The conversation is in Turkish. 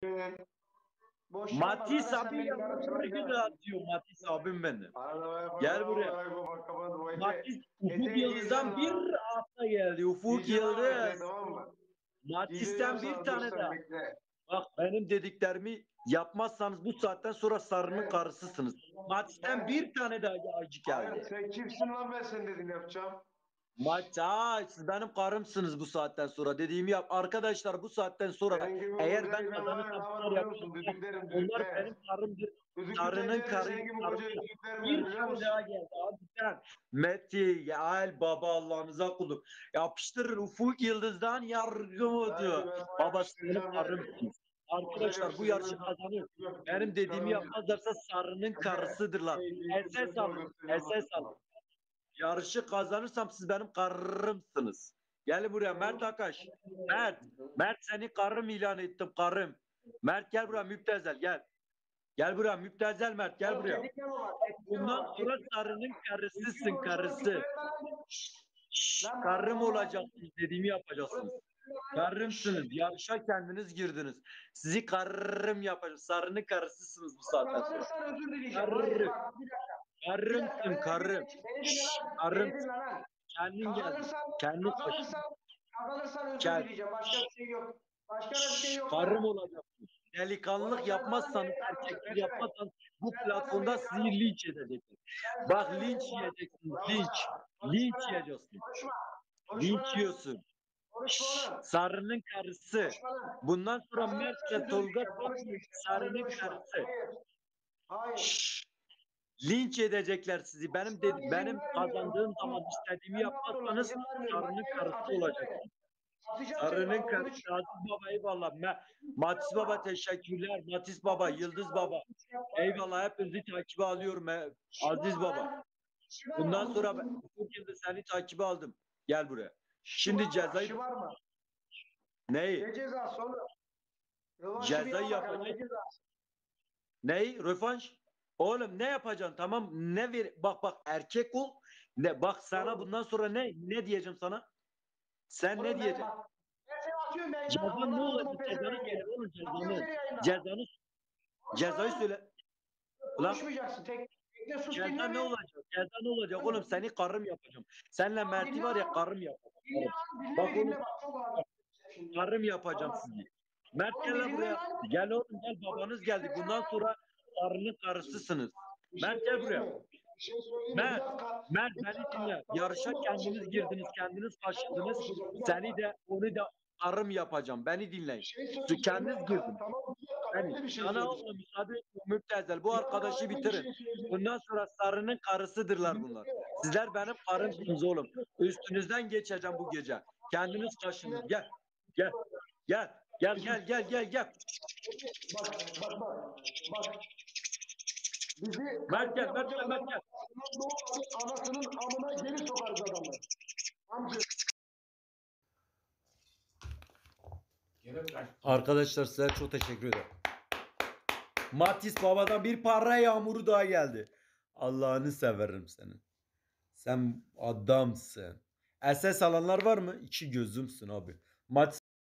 Boş yapma Matis zaten sen abi benim yarımsın. yargını atıyor Matis abim benim. Gel buraya. Matis Ufuk Eteği giysen Yıldız'dan bir lan. hafta geldi. Ufuk Giyeceğim ama eteği, Yıldız. tamam mı? Giydireceğim Matis'ten bir sana, dur tane sen daha. bekle. Bak benim dediklerimi yapmazsanız bu saatten sonra Sarı'nın He. karısısınız. Matis'ten He. bir tane daha acı Hayır, geldi. sen kimsin lan, ben sen dedim yapacağım. Siz benim karımsınız bu saatten sonra. Dediğimi yap. Arkadaşlar bu saatten sonra Senin gibi eğer ben kocayı ben var ya, ne kazanırsam yaparım bunlar biliyor musun? yaparsam Düdüklerim, onlar düdükler. benim karımdır. Sarı'nın Düdükler de karı, senin gibi kocayı karısı. düdüklerim ben, Bir biliyor tane musun? daha geldi abi sen. Meti, Yael baba Allah'ınıza kulluk. Yapıştırın Ufuk Yıldız'dan yargı Belki mıydı? ben sana Babası benim yapıştıracağım ya. karımsınız. Güzel Arkadaşlar bu yarışı yapıştıracağım. kazanır. Benim dediğimi yapmazlarsa Sarı'nın karısıdırlar. SS alın. SS alın. Yarışı kazanırsam siz benim karımsınız. Gel buraya Mert Akaş. Mert. Mert seni karım ilan ettim karım. Mert gel buraya müptezel gel. Gel buraya müptezel Mert gel Oğlum buraya. tetikleme bak, tetikleme Bundan bak. sonra Sarı'nın Düzgün karısısın konuşmanı karısı. söyleme lan. Lan Karım Allah. olacaksınız dediğimi yapacaksınız. Oğlum, Karımsınız. Yarışa kendiniz girdiniz. Sizi karım yapacağım. Sarı'nın karısısınız bu saatten sonra. kazanırsan özür dileyeceğim. Hayır Karım. bak, bir dakika. Bir dakika, Karımsın karım. beni dinle lan. Karım. Beni dinle lan. Kendin geldin. Kazanırsan, Kendin koşun. kazanırsan özür Gel. dileyeceğim. Başka bir şey yok. Başka da bir şey yok Karım lan. olacaksın. Delikanlılık Oğlum sen zaten yapmazsanız, benim karımsın. erkeklik Ne demek? yapmazsanız bu Sen zaten platformda benim sizi karımsın. linç edecekler. Sen Bak zaten linç benim karımsın. yiyeceksiniz. Lan Linç. bana. Konuşma Linç lan. yiyeceksin. Konuşma. Konuşma Linç lan. yiyorsun. Konuşma oğlum. Sarı'nın karısı. Konuşma lan. Bundan sonra Kazanırsan Mert'le özür Tolga dileyeceğim. Konuşmayacağım. Fazla Sarı'nın konuşma. karısı. Hayır. Hayır. Linç edecekler sizi. Benim İzin vermiyorum. kazandığım zaman istediğimi Ben de Abdullah yapmazsanız izin vermiyorum. Bak Sarı'nın gel karısı atacağım seni. olacaksınız. Atacağım seni, Sarı'nın bak karısı. onu Aziz Baba eyvallah. Matis Baba teşekkürler. Matis Baba, Yıldız Baba. Eyvallah hepinizi takibe alıyorum. Aziz Baba. Bundan sonra ben Ufuk Yıldız seni takibe aldım. Gel buraya. Şimdi cezayı Şımarma. neyi? Ne cezası oğlum? Rövanşı bir Cezayı yana bakalım. yapacak. Ne cezası? Neyi? Rövanş. Oğlum ne yapacaksın tamam ne ver bak erkek ol ne bak sana Oğlum. bundan sonra ne diyeceğim sana sen ne Oğlum ben diyeceksin bak. Ben seni atıyorum yayından. cezan ne Amına koydum olacak o cezanı pezevengi. söyle oğlum Atıyorum seni yayından. cezayı söyle ulan Konuşmayacaksın. Tekne sus, ceza dinle ne bir. olacak ceza ne olacak oğlum seni karım yapacağım senle Mert'i Dinle var ya lan. karım yapacağım Dinle lan. Dinle bak bir oğlum dinle. Bak çok ağır. Şimdi. karım yapacağım Vallahi. sizi Mert Oğlum gel bir lan dinle buraya lan. gel oğlum gel babanız geldi bundan sonra karının karısısınız Bir şey Mert gel söyleyeyim buraya mi? Bir şey söyleyeyim mi? Bir Mert, dakika. Mert Bir beni dakika. dinle. Tamam, Yarışa olma kendiniz konuşacağız. Bir girdiniz, dakika. kendiniz Ben de kaşındınız. konuşacağım. Bir Seni dakika. de onu da karım yapacağım. Beni dinleyin. Bir şey söyleyeceğim. Bir Kendiniz dakika. girdiniz. Tamam, bir dakika. Ben Beni. de bir şey Sana söyleyeceğim. oğlum müsaade etme müptezel. Bu Bir dakika. arkadaşı Ben de bir bitirin. şey söyleyeceğim. Bundan sonra Sarı'nın karısıdırlar bunlar. Sizler benim karımsınız oğlum. Üstünüzden geçeceğim bu gece. Kendiniz kaşındınız. Gel. Gel. Gel. Gel. Bak. Bak. Bizi Mert gel. anasının amına geri sokarız adamlar. Amca. Arkadaşlar size çok teşekkür ederim. Matis babadan bir para yağmuru daha geldi. Allah'ını severim senin. Sen adamsın. SS alanlar var mı? İki gözümsün abi. Matis